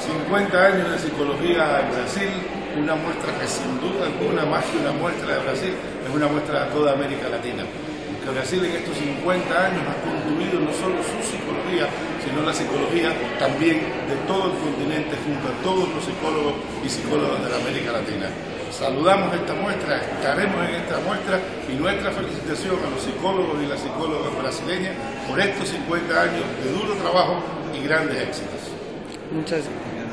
50 años de psicología en Brasil, una muestra que sin duda alguna, más que una muestra de Brasil, es una muestra de toda América Latina. Que Brasil en estos 50 años ha construido no solo su psicología, sino la psicología también de todo el continente, junto a todos los psicólogos y psicólogas de la América Latina. Saludamos esta muestra, estaremos en esta muestra y nuestra felicitación a los psicólogos y las psicólogas brasileñas por estos 50 años de duro trabajo y grandes éxitos. Muchas gracias.